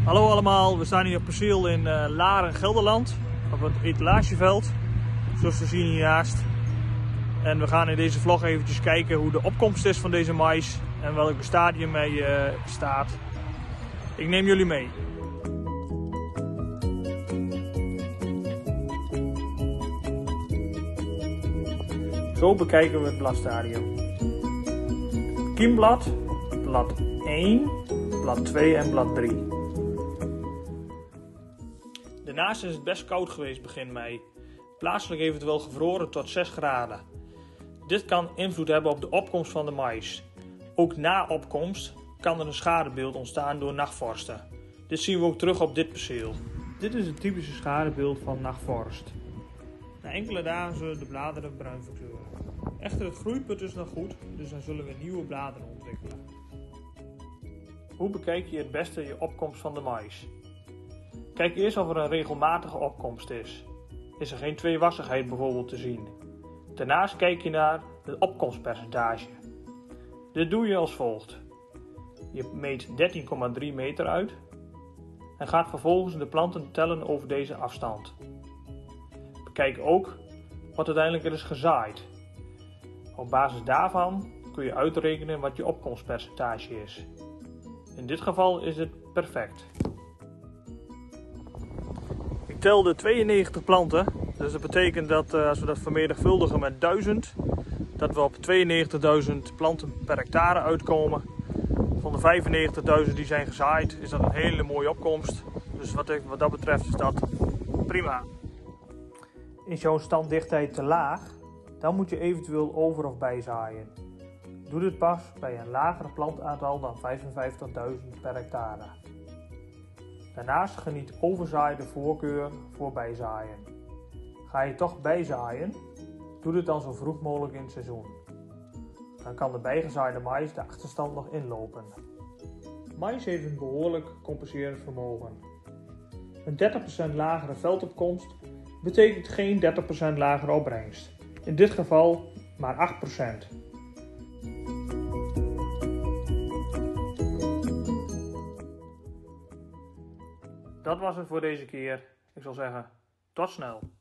Hallo allemaal, we staan hier op perceel in Laren, Gelderland, op het etalageveld, zoals te zien hiernaast. En we gaan in deze vlog eventjes kijken hoe de opkomst is van deze mais en welke stadium hij staat. Ik neem jullie mee. Zo bekijken we het bladstadium. Kiemblad, blad 1, blad 2 en blad 3. Daarnaast is het best koud geweest begin mei. Plaatselijk heeft het wel gevroren tot 6 graden. Dit kan invloed hebben op de opkomst van de mais. Ook na opkomst kan er een schadebeeld ontstaan door nachtvorsten. Dit zien we ook terug op dit perceel. Dit is het typische schadebeeld van nachtvorst. Na enkele dagen zullen de bladeren bruin verkleuren. Echter, het groeiput is nog goed, dus dan zullen we nieuwe bladeren ontwikkelen. Hoe bekijk je het beste je opkomst van de mais? Kijk eerst of er een regelmatige opkomst is. Is er geen tweewassigheid bijvoorbeeld te zien? Daarnaast kijk je naar het opkomstpercentage. Dit doe je als volgt. Je meet 13,3 meter uit en gaat vervolgens de planten tellen over deze afstand. Bekijk ook wat uiteindelijk er is gezaaid. Op basis daarvan kun je uitrekenen wat je opkomstpercentage is. In dit geval is het perfect. Ik telde 92 planten, dus dat betekent dat als we dat vermenigvuldigen met 1000, dat we op 92.000 planten per hectare uitkomen. Van de 95.000 die zijn gezaaid is dat een hele mooie opkomst. Dus wat dat betreft is dat prima. Is jouw standdichtheid te laag, dan moet je eventueel over- of bijzaaien. Doe dit pas bij een lager plantaantal dan 55.000 per hectare. Daarnaast geniet overzaai de voorkeur voor bijzaaien. Ga je toch bijzaaien, doe dit dan zo vroeg mogelijk in het seizoen. Dan kan de bijgezaaide mais de achterstand nog inlopen. Mais heeft een behoorlijk compenserend vermogen. Een 30% lagere veldopkomst betekent geen 30% lagere opbrengst. In dit geval maar 8%. Dat was het voor deze keer. Ik zal zeggen, tot snel.